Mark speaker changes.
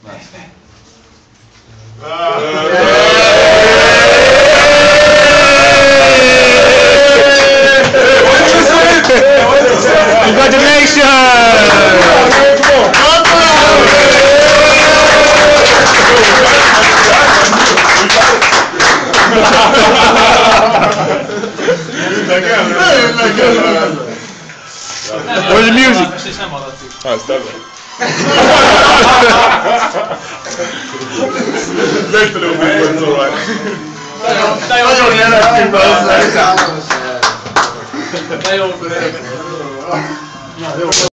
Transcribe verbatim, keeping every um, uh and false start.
Speaker 1: Congratulations! Where's the music? Ah, stop it. Left a little bit, but it's alright. They all